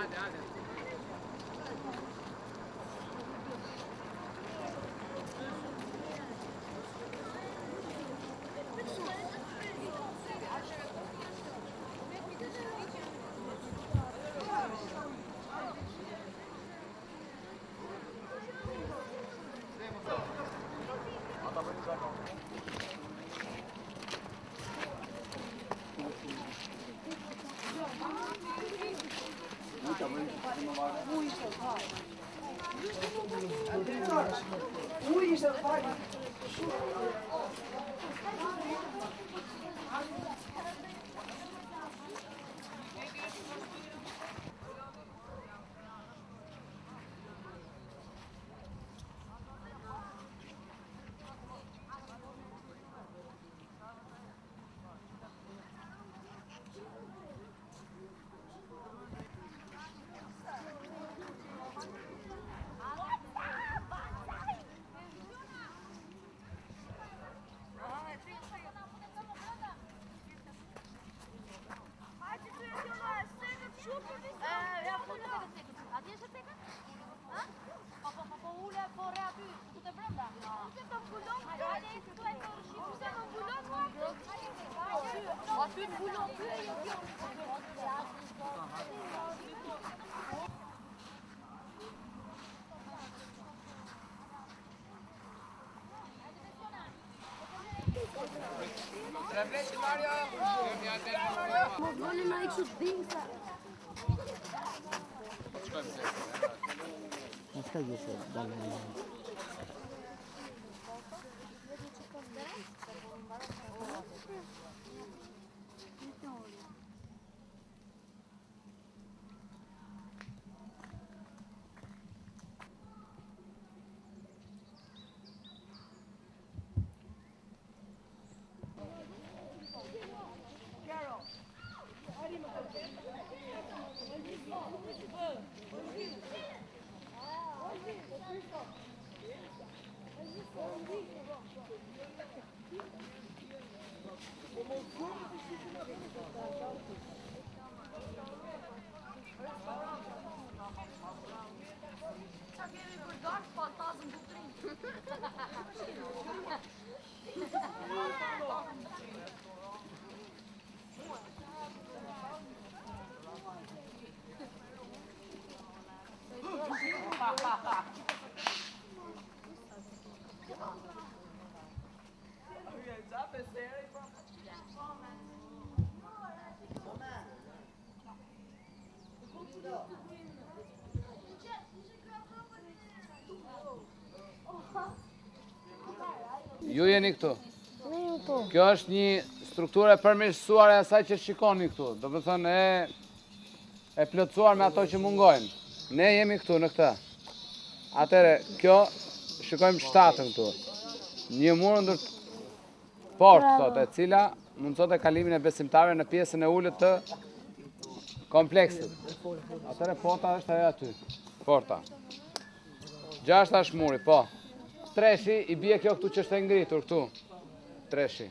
Ju jeni këtu. Kjo është një strukturë e përmirësuar e asaj që shikoni këtu. Do të thënë e plotësuar me ato që mungojnë. Ne jemi këtu në këtë. Atëre, kjo shikojmë shtatën këtu. Një murë portë thot, e cila mundësot e kalimin e besimtarëve në pjesën e ulët të kompleksit. Atëre porta është ajo aty. Porta. 6 është muri, po. Treshi i bie kjo këtu që është e ngritur këtu. Treshi.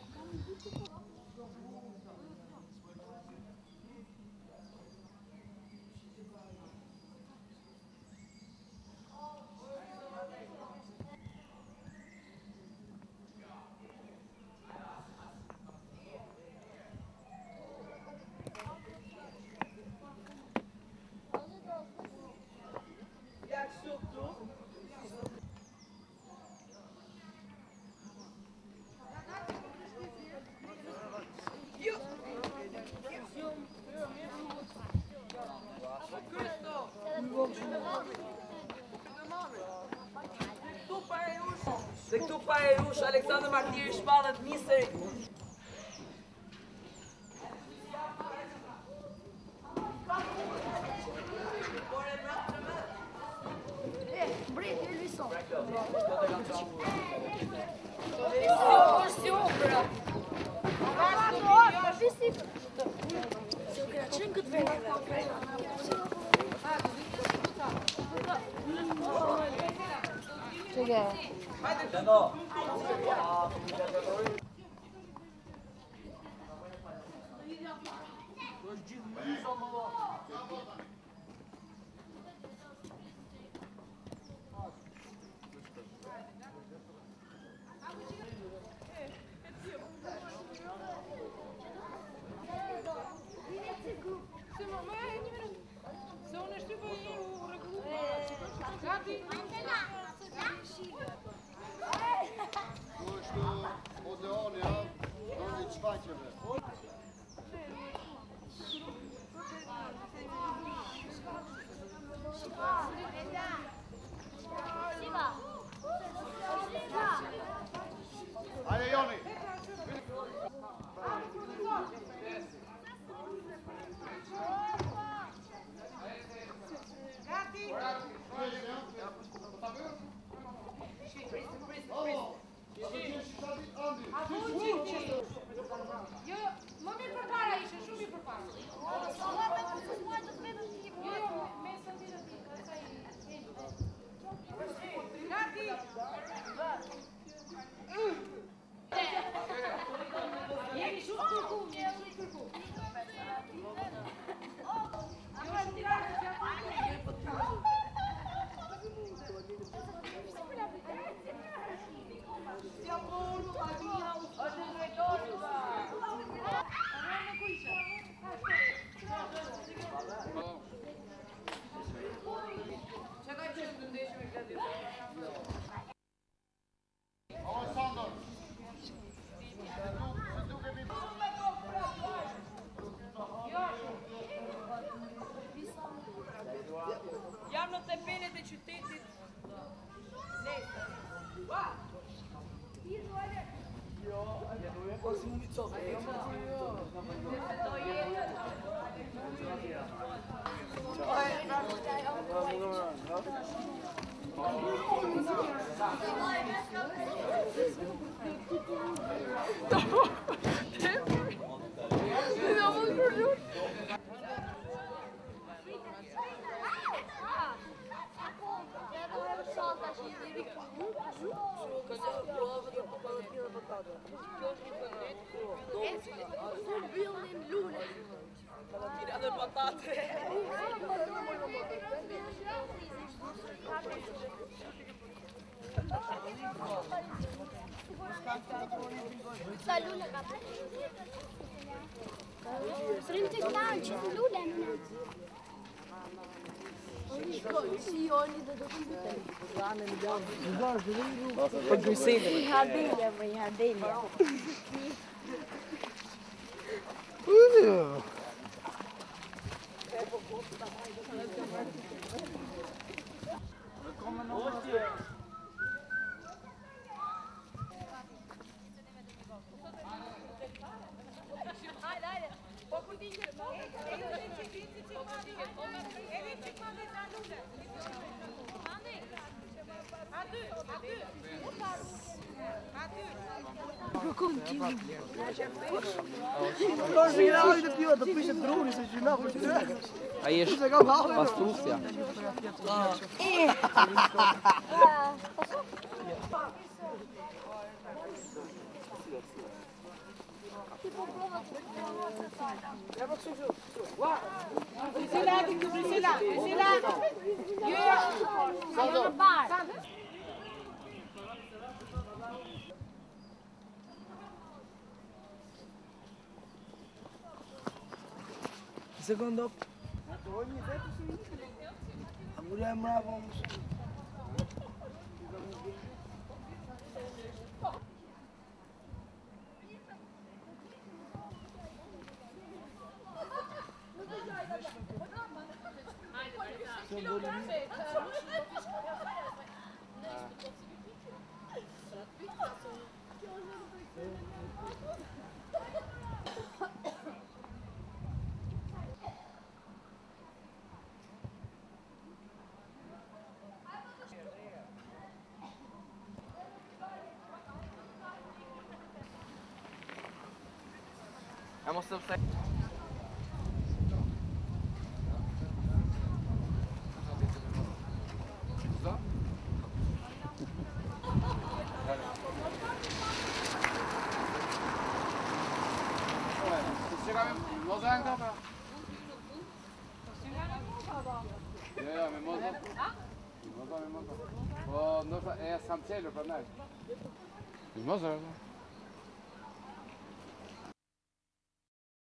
Dhe këtu pa e rush Aleksandër Martiri shpallet misëri. Breti e Luison. Tirando le patate. Ai është pastrusja. Secondo Amuriamo bravo. Jag måste upptäcka. Mimoza anche? Mimoza? Mimoza. Po, ndoshta e Samcelo prandaj. Mimoza.